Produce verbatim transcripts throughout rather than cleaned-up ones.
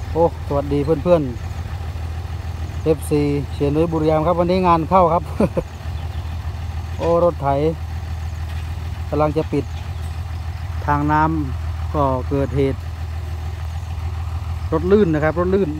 โอ้สวัสดีเพื่อนๆ เอฟ ซี เชียร์นุ้ยบุรีรัมย์ครับวันนี้งานเข้าครับ โอ้รถไถกำลังจะปิดทางน้ำก็เกิดเหตุรถลื่นนะครับรถลื่น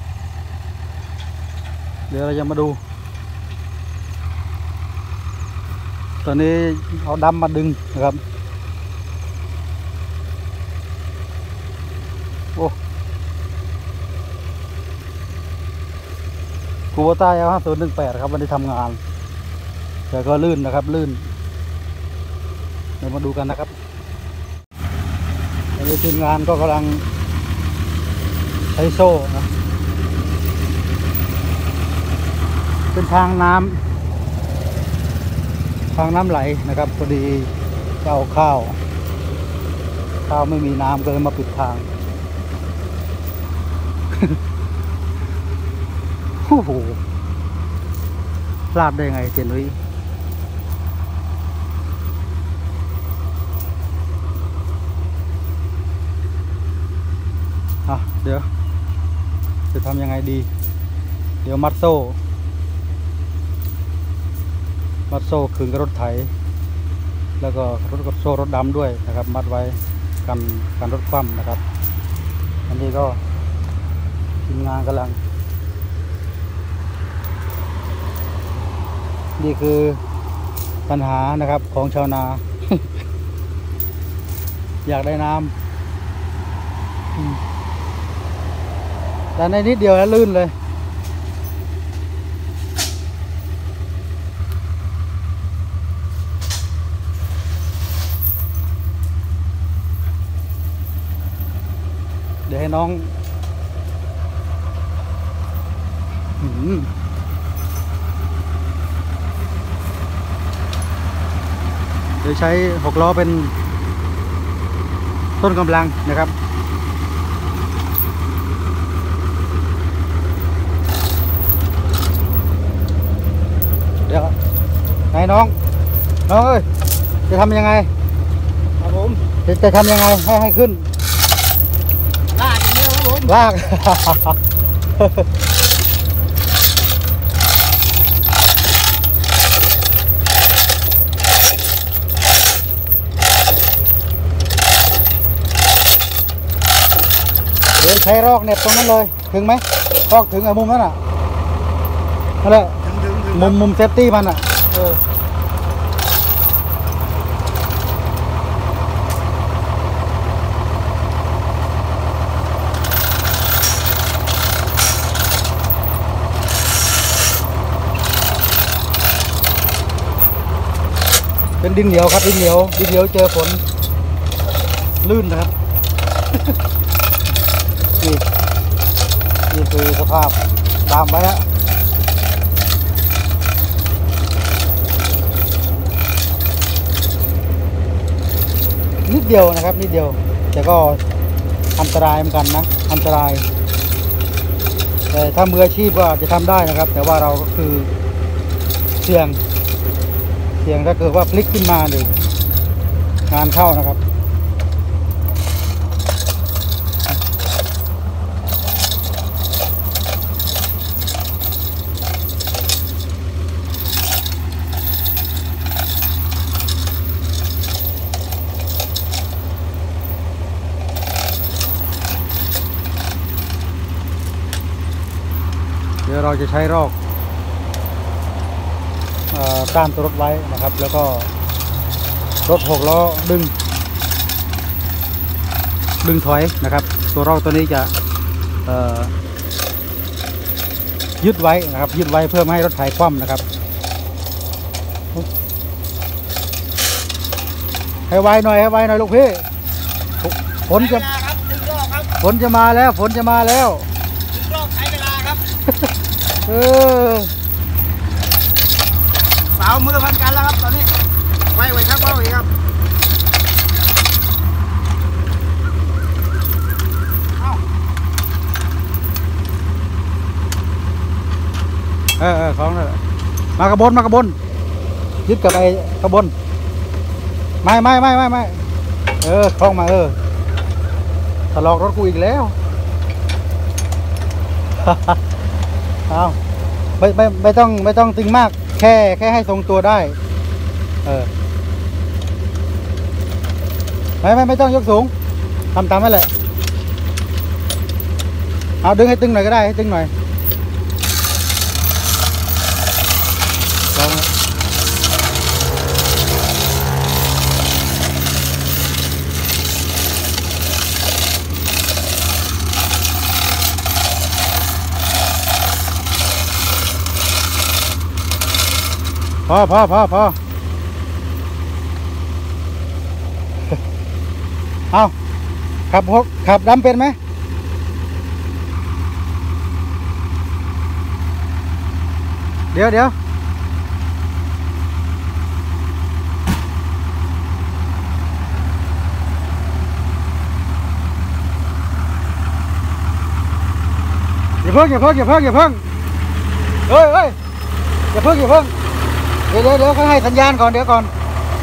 เดี๋ยวเราจะมาดูตอนนี้เอาดำมาดึงนะครับโอ้คูโบต้าเอลห้าศูนย์หนึ่งแปดครับวันนี้ทำงานแต่ก็ลื่นนะครับลื่นเดี๋ยวมาดูกันนะครับตอนนี้ทีมงานก็กำลังใช้โซ่นะเป็นทางน้ำทางน้ำไหลนะครับพอดีจะเอาข้าวข้าวไม่มีน้ำก็เลยมาปิดทาง โอ้โหพลาดได้ไงเจนวิอ่ะเดี๋ยวจะทำยังไงดีเดี๋ยวมัดโซ่มัดโซ่ขึงกับรถไถแล้วก็รถกับโซ่รถดำด้วยนะครับมัดไว้กันกันรถคว่ำนะครับอันนี้ก็ทีมงานกำลังนี่คือปัญหานะครับของชาวนา อยากได้น้ำแต่ในนิดเดียวแล้วลื่นเลยเดี๋ยวให้น้องเดี๋ยวใช้หกล้อเป็นต้นกำลังนะครับเดี๋ยวไหนน้องน้องเอ้ยจะทำยังไงครับผมจะจะทำยังไงให้ให้ขึ้นลากอย่างเดียวครับผมลากเดี๋ยวใช้รอกเน็บตรงนั้นเลยถึงไหมรอกถึงไอ้มุมนั้นอ่ะนั่นแหละมุมมุมเซฟตี้มันอ่ะเออเป็นดินเหนียวครับดินเหนียวดินเหนียวเจอฝนลื่นนะครับ นี่นี่คือสภาพตามไปฮะนิดเดียวนะครับนิดเดียวแต่ก็อันตรายเหมือนกันนะอันตรายแต่ถ้ามืออาชีพก็จะทำได้นะครับแต่ว่าเราก็คือเสี่ยงเสี่ยงถ้าเกิดว่าพลิกขึ้นมาหรืองานเข้านะครับเดี๋ยวเราจะใช้รอกก้านตัวรถไว้นะครับแล้วก็รถหกล้อดึงดึงถอยนะครับตัวรอกตัวนี้จะยึดไว้นะครับยึดไว้เพื่อไม่ให้รถไถคว่ำนะครับให้ไวหน่อยให้ไวหน่อยลูกพี่ฝนจะฝนจะมาแล้วฝนจะมาแล้วรอบใช้เวลาครับ เออสาวมือพันกันแล้วครับตอนนี้ไว้ไว้ชักเบ้าอีกครับเออเออของนั่นแหละมากระบนมากระบนยึดกับไอ้กระบนไม่ไม่ไม่ไม่ไม่เออคล้องมาเออทะลอกรถกูอีกแล้วเอาไม่ไม่ไม่ต้องไม่ต้องตึงมากแค่แค่ให้ทรงตัวได้เออไม่ไม่ไม่ต้องยกสูงทำตามนั่นแหละเอาดึงให้ตึงหน่อยก็ได้ให้ตึงหน่อยลองพอพอพอพอเอาขับขับดำเป็นไหมเดี๋ยวเดี๋ยวอย่าเพิ่งอย่าเพิ่งอย่าเพิ่งอย่าเพิ่งเฮ้ยเฮ้ยอย่าเพิ่งอย่าเพิ่งเดี๋ยวเดี๋ยวเดี๋ยวเขาให้สัญญาณก่อนเดี๋ยวก่อน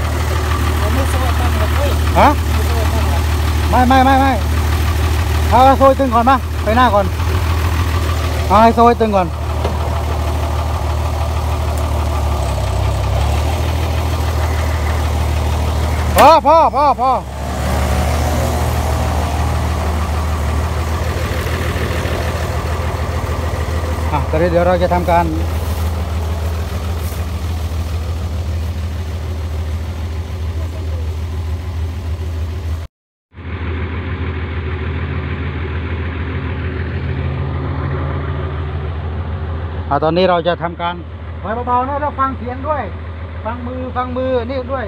ฮะไม่ไม่ไม่ไม่เอาโซ่ตึงก่อนมาไปหน้าก่อนเอาให้โซ่ตึงก่อนพอพอพอพออ่ะตอนนี้เดี๋ยวเราจะทำการอ่ะตอนนี้เราจะทำการไว้เบาๆนะแล้วฟังเสียงด้วยฟังมือฟังมือนี่ด้วย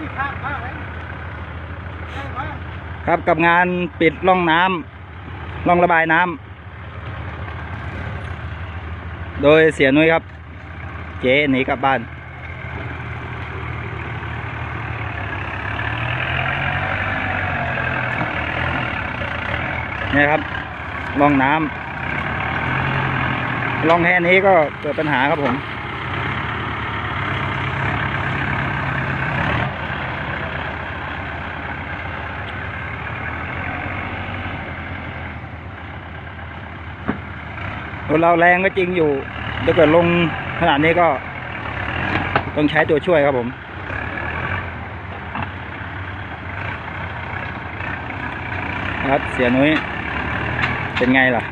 ครับกับงานปิดร่องน้ำร่องระบายน้ำโดยเสียนุ้ยครับเจ๊หนีกลับบ้านนี่ครับร่องน้ำร่องแค่นี้ก็เกิดปัญหาครับผมรถเราแรงก็จริงอยู่ถ้าเกิดลงขนาดนี้ก็ต้องใช้ตัวช่วยครับผมครับเสียนุ้ยเป็นไงล่ะ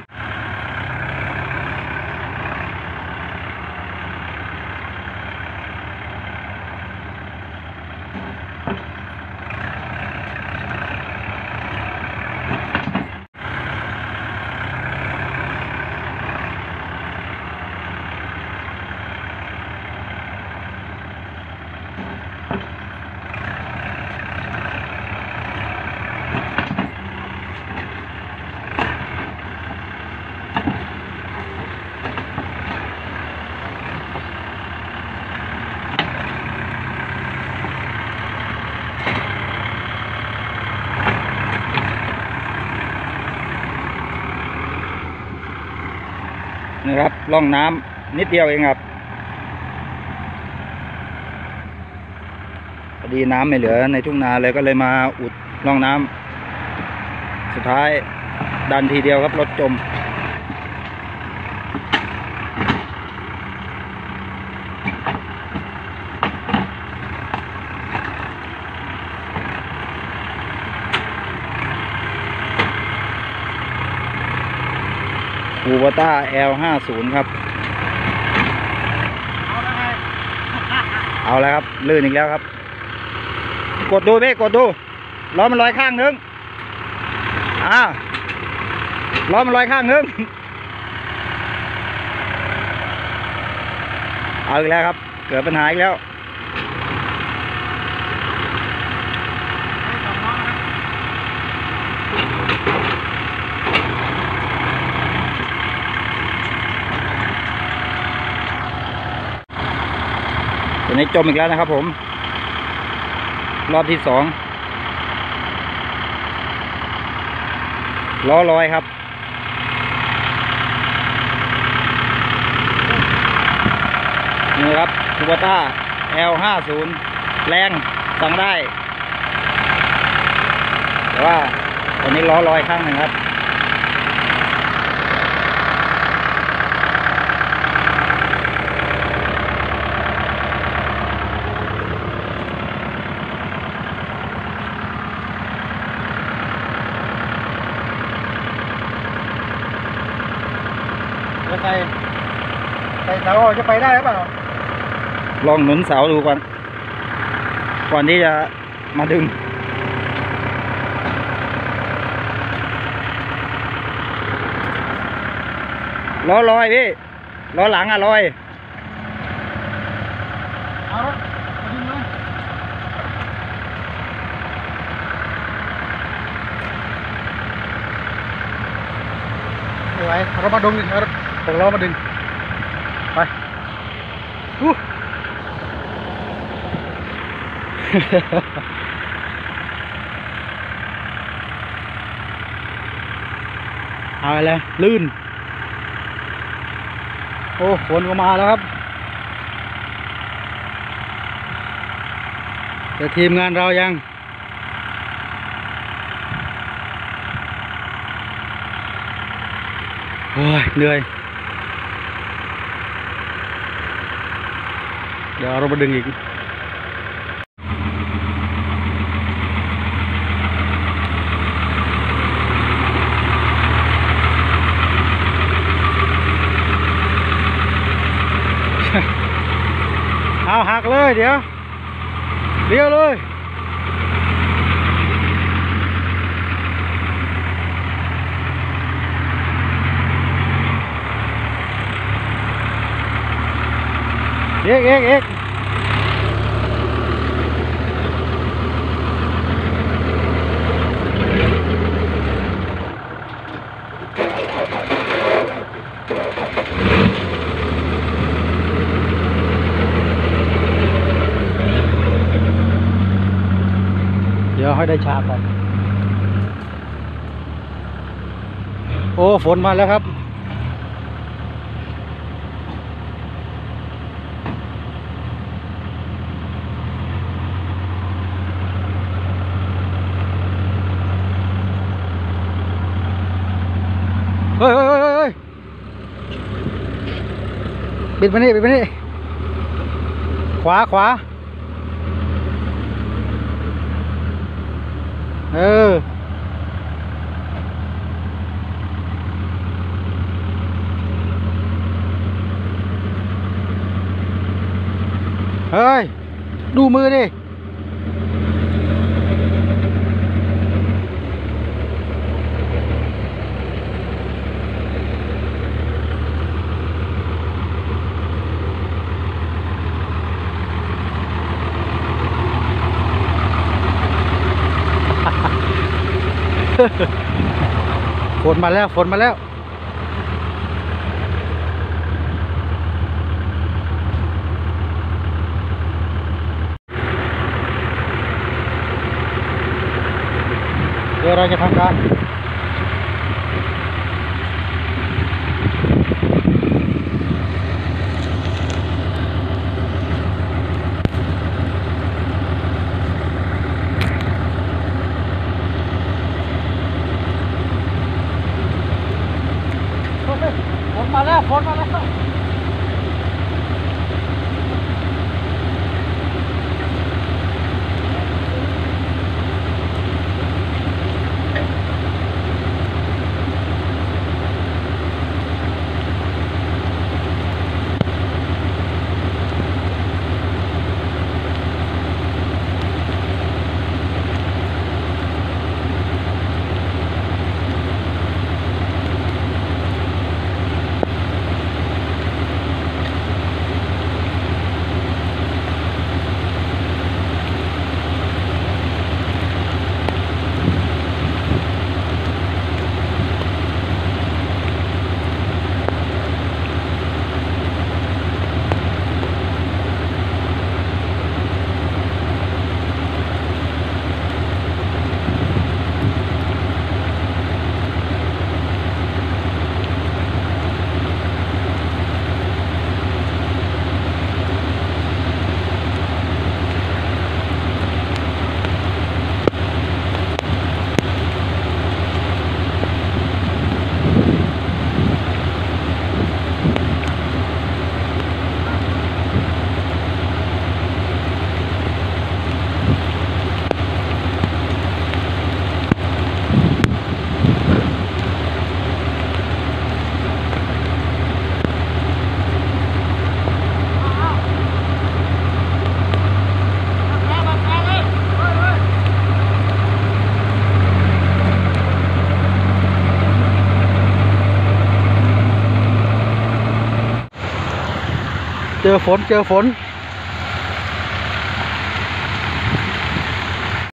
นะครับร่องน้ำนิดเดียวเองครับพอดีน้ำไม่เหลือในทุ่งนาเลยก็เลยมาอุดร่องน้ำสุดท้ายดันทีเดียวครับรถจมคูโบต้า แอล ห้าสิบ ครับเอาแล้วครับลื่นอีกแล้วครับกดดูพี่กดดูล้อมันลอยข้างนึงอ่าล้อมันลอยข้างนึงเอาอีกแล้วครับเกิดปัญหาอีกแล้วตัวนี้จมอีกแล้วนะครับผมรอบที่สองล้อลอยครับนี่ครับคูโบต้า แอล ห้าสิบ แรงสั่งได้แต่ว่าตอนนี้ล้อลอยข้างหนึ่งครับใส่ใส่เสาจะไปได้หรือเปล่าลองหนุนเสาดูก่อนก่อนที่จะมาดึงล้อลอยพี่ล้อหลังอะลอยเอาละดึงเลยไม่ไหวเรามาดึงเราผมล้อมาดึงไปอู้เอาเลยลื่นโอ้ฝนก็มาแล้วครับแต่ทีมงานเรายังโอ้ยเหนื่อยเดี๋ยวเรามาดึงอีกเอาหักเลยเดี๋ยวเลี้ยวเลยเอกเอกเอกให้ได้ชาก่อนโอ้ฝนมาแล้วครับเฮ้ยเฮ้ยเฮ้ยเฮ้ยปิดมานี่ปิดมานี่ขวาขวาเออเฮ้ยดูมือดิฝนมาแล้วฝนมาแล้วเดี๋ยวเราจะทำการฝนมาแล้วฝนมาแล้วเจอฝนเจอฝน